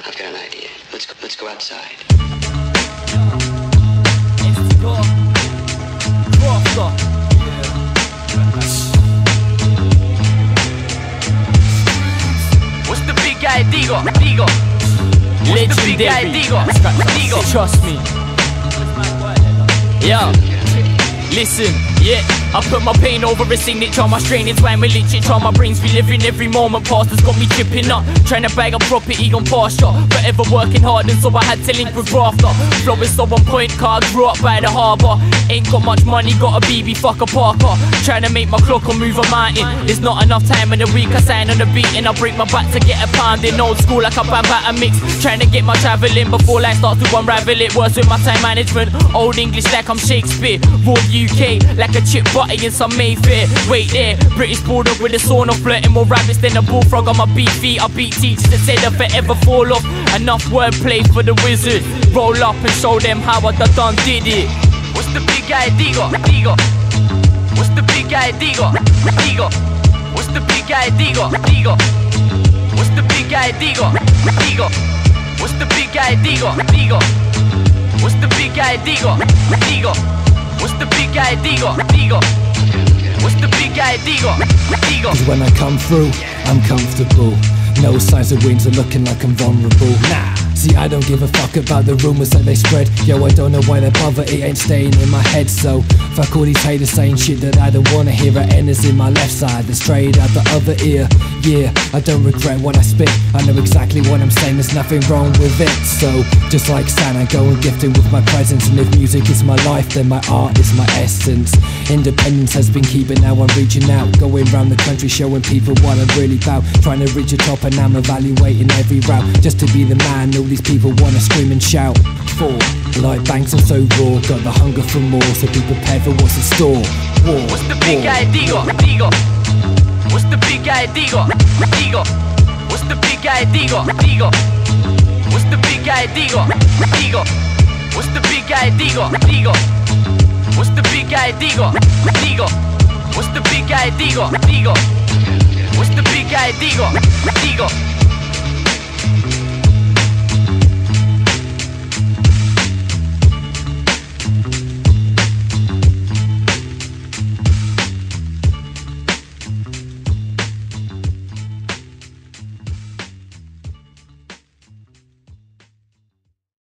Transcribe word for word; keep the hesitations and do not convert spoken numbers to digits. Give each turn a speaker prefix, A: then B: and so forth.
A: I've got an idea. Let's go, let's go outside.
B: Grafter. What's the big guy, Digo? Digo. What's the big guy, Digo? Digo. Trust me. Yeah. Listen, yeah, I put my pain over a signature. My strain is why my literature. My brain's reliving every moment past has got me chipping up. Trying to bag a property on pasture, forever working hard, and so I had to link with Grafter. Flow is so on point, car grew up by the harbour. Ain't got much money, got a B B, fuck a Parker. Trying to make my clock or move a mountain. There's not enough time in the week, I sign on the beat and I break my back to get a pound in. Old school like a bambata mix. Trying to get my travelling before life starts to unravel it. Worse with my time management. Old English like I'm Shakespeare. Raw U K like a chip butty in some Mayfair. Wait there, British bulldog with a sauna, flirting more rabbits than a bullfrog on my beat feet. I beat teachers that said I'll forever fall off. Enough wordplay for the wizard. Roll up and show them how I done did it. What's the big guy, Digo? Digo. What's the big guy, Digo? Digo. What's the big guy, Digo? Digo. What's the big guy, Digo? Digo. What's the big guy, Digo? Digo. What's the big guy, Digo? Digo. What's the big guy, Digo? Digo. What's the big guy, Digo? Digo.
C: Cause when I come through, I'm comfortable. No signs of wings are looking like I'm vulnerable. Nah, see I don't give a fuck about the rumours that they spread. Yo, I don't know why they bother, it ain't staying in my head. So, fuck all these haters saying shit that I don't wanna hear. It enters in my left side, then straight out the other ear. Yeah, I don't regret what I spit, I know exactly what I'm saying, there's nothing wrong with it. So, just like Santa, go and gift him with my presence. And if music is my life, then my art is my essence. Independence has been keeping, now I'm reaching out. Going round the country showing people what I'm really about. Trying to reach the top and I'm evaluating every route. Just to be the man all these people wanna scream and shout for. Like banks are so raw, got the hunger for more. So be prepared for what's in store. War,
B: what's the big guy, Digo? Digo. What's the big guy, Digo? Digo. What's the big guy, Digo? Digo. What's the big guy, Digo? Digo. What's the big guy, Digo? Digo. What's the big guy, Digo? Digo. What's the big guy, Digo? Digo. What's the big guy, Digo? Digo.